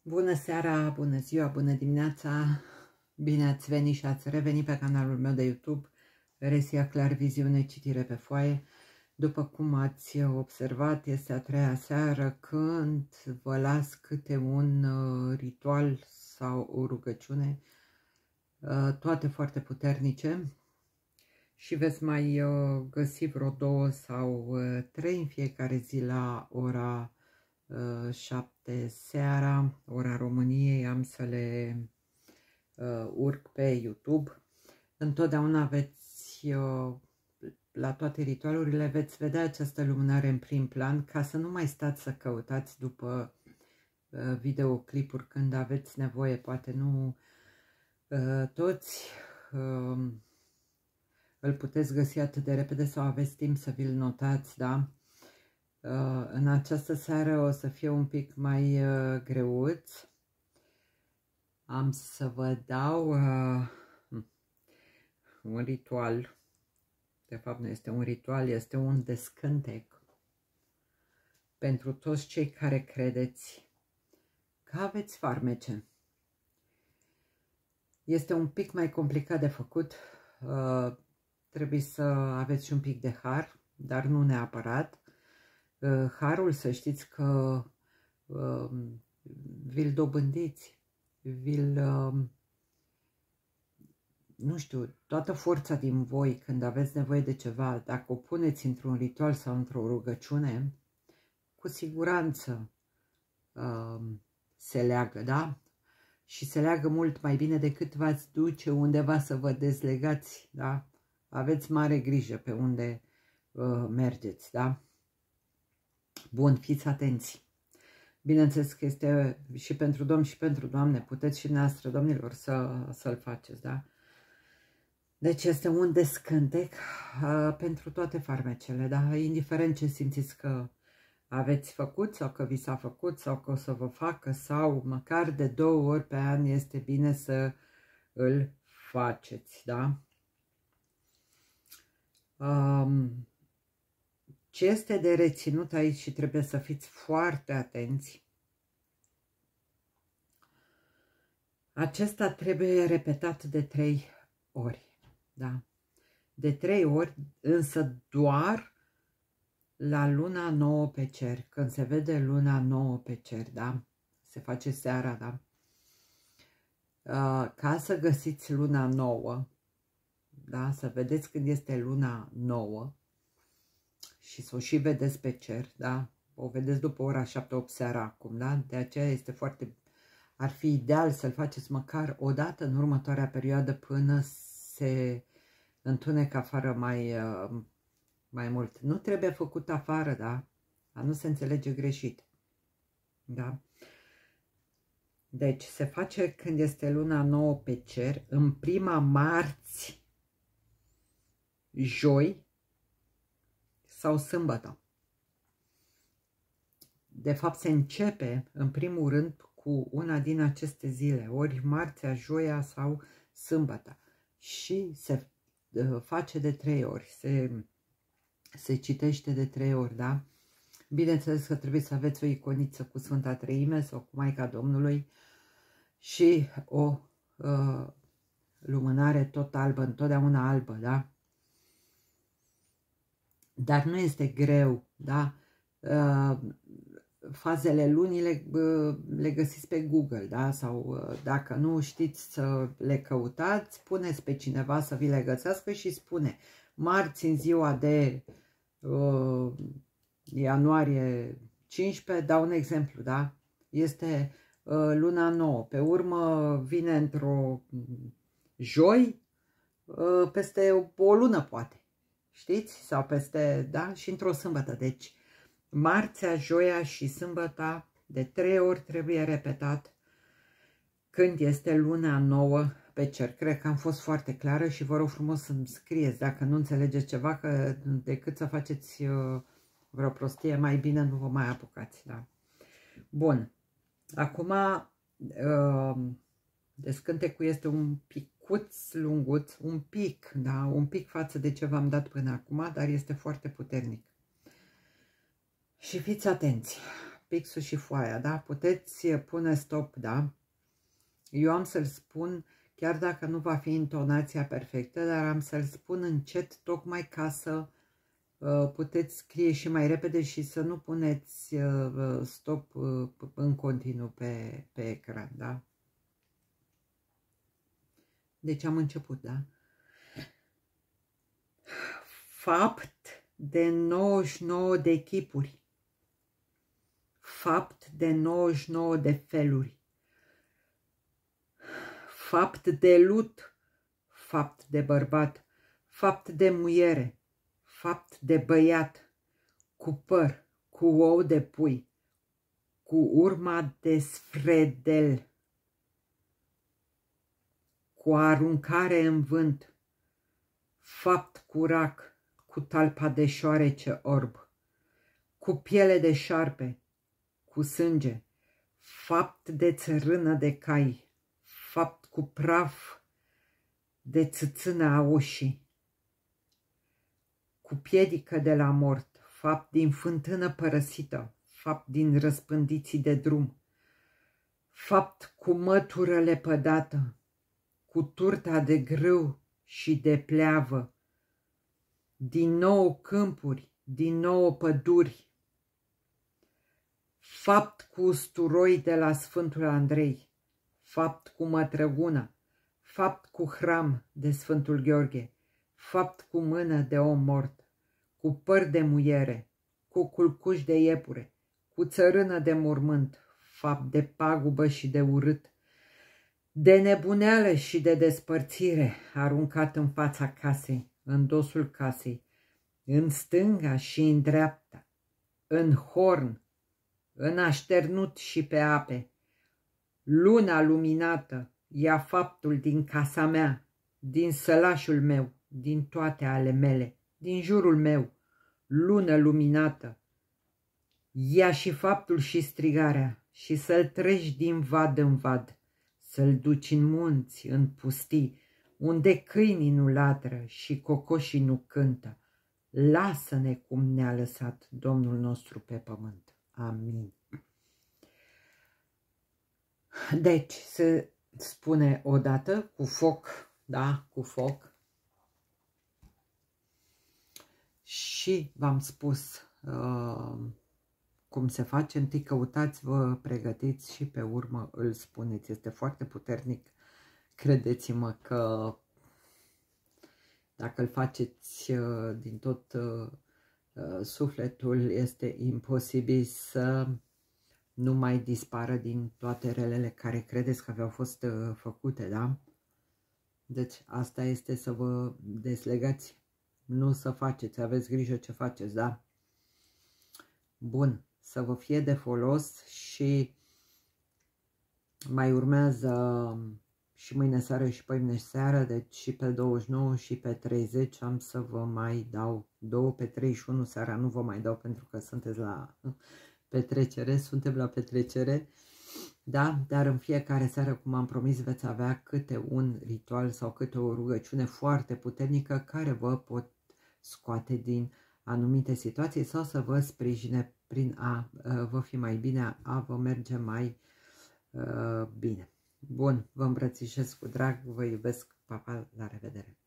Bună seara, bună ziua, bună dimineața! Bine ați venit și ați revenit pe canalul meu de YouTube, Resia Clar Viziune, citire pe foaie. După cum ați observat, este a treia seară când vă las câte un ritual sau o rugăciune, toate foarte puternice, și veți mai găsi vreo 2 sau 3 în fiecare zi la ora 7 seara, ora României. Am să le urc pe YouTube. Întotdeauna veți, la toate ritualurile, veți vedea această lumânare în prim plan, ca să nu mai stați să căutați după videoclipuri când aveți nevoie. Poate nu toți îl puteți găsi atât de repede sau aveți timp să vi-l notați, da? În această seară o să fie un pic mai greuț. Am să vă dau un ritual. De fapt nu este un ritual, este un descântec pentru toți cei care credeți că aveți farmece. Este un pic mai complicat de făcut. Trebuie să aveți și un pic de har, dar nu neapărat. Harul, să știți că vi-l dobândiți, nu știu, toată forța din voi când aveți nevoie de ceva, dacă o puneți într-un ritual sau într-o rugăciune, cu siguranță se leagă, da? Și se leagă mult mai bine decât v-ați duce undeva să vă dezlegați, da? Aveți mare grijă pe unde mergeți, da? Bun, fiți atenți. Bineînțeles că este și pentru domn și pentru doamne, puteți și dumneavoastră, domnilor, să-l faceți, da? Deci este un descântec pentru toate farmecele, da? Indiferent ce simțiți că aveți făcut sau că vi s-a făcut sau că o să vă facă, sau măcar de 2 ori pe an este bine să îl faceți, da? Ce este de reținut aici și trebuie să fiți foarte atenți, acesta trebuie repetat de 3 ori, da? De 3 ori, însă doar la luna nouă pe cer, când se vede luna nouă pe cer, da? Se face seara, da? Ca să găsiți luna nouă, da? Să vedeți când este luna nouă și să o și vedeți pe cer, da? O vedeți după ora 7-8 seara acum, da? De aceea este foarte... Ar fi ideal să-l faceți măcar o dată în următoarea perioadă până se întunecă afară mai mult. Nu trebuie făcut afară, da? A nu se înțelege greșit, da? Deci se face când este luna nouă pe cer, în prima marți, joi sau sâmbătă. De fapt se începe în primul rând cu una din aceste zile, ori marțea, joia sau sâmbătă, și se face de 3 ori, se citește de 3 ori, da? Bineînțeles că trebuie să aveți o iconiță cu Sfânta Treime sau cu Maica Domnului și o lumânare tot albă, întotdeauna albă, da? Dar nu este greu, da? Fazele lunii le găsiți pe Google, da? Sau dacă nu știți să le căutați, puneți pe cineva să vi le găsească și spune: marți în ziua de ianuarie 15, dau un exemplu, da? Este luna nouă, pe urmă vine într-o joi, peste o lună poate, știți? Sau peste, da? Și într-o sâmbătă, deci marțea, joia și sâmbăta de 3 ori trebuie repetat când este luna nouă pe cer. Cred că am fost foarte clară și vă rog frumos să-mi scrieți dacă nu înțelegeți ceva, că decât să faceți vreo prostie, mai bine nu vă mai apucați, da? Bun. Acum descântecul este un picuț lunguț, un pic, da? Un pic față de ce v-am dat până acum, dar este foarte puternic. Și fiți atenți, pixul și foaia, da? Puteți pune stop, da? Eu am să-l spun, chiar dacă nu va fi intonația perfectă, dar am să-l spun încet, tocmai ca să puteți scrie și mai repede și să nu puneți stop în continuu pe ecran, da? Deci am început, da? Fapt de 99 de chipuri, fapt de 99 de feluri, fapt de lut, fapt de bărbat, fapt de muiere, fapt de băiat, cu păr, cu ou de pui, cu urma de sfredel, cu aruncare în vânt, fapt cu rac, cu talpa de șoarece orb, cu piele de șarpe, cu sânge, fapt de țărână de cai, fapt cu praf de țâțână a ușii, cu piedică de la mort, fapt din fântână părăsită, fapt din răspândiții de drum, fapt cu mătură lepădată, cu turta de grâu și de pleavă, din nou câmpuri, din nou păduri, fapt cu usturoi de la Sfântul Andrei, fapt cu mătrăgună, fapt cu hram de Sfântul Gheorghe, fapt cu mână de om mort, cu păr de muiere, cu culcuș de iepure, cu țărână de mormânt, fapt de pagubă și de urât, de nebuneală și de despărțire, aruncat în fața casei, în dosul casei, în stânga și în dreapta, în horn, în așternut și pe ape. Luna luminată ia faptul din casa mea, din sălașul meu, din toate ale mele, din jurul meu. Lună luminată, ia și faptul și strigarea și să-l treci din vad în vad, să-l duci în munți, în pustii, unde câinii nu latră și cocoșii nu cântă. Lasă-ne cum ne-a lăsat Domnul nostru pe pământ. Amin. Deci, se spune odată cu foc, da, cu foc. Și v-am spus cum se face. Întâi căutați, vă pregătiți și pe urmă îl spuneți. Este foarte puternic. Credeți-mă că dacă îl faceți din tot sufletul, este imposibil să nu mai dispară din toate relele care credeți că aveau fost făcute, da? Deci asta este, să vă deslegați, nu să faceți, aveți grijă ce faceți, da? Bun, să vă fie de folos și mai urmează și mâine seară și păimâine seară, deci și pe 29 și pe 30 am să vă mai dau 2, pe 31 seara nu vă mai dau pentru că sunteți la petrecere, suntem la petrecere, da? Dar în fiecare seară, cum am promis, veți avea câte un ritual sau câte o rugăciune foarte puternică care vă pot scoate din anumite situații sau să vă sprijine prin a vă fi mai bine, a vă merge mai bine. Bun, vă îmbrățișez cu drag, vă iubesc, pa, pa, la revedere!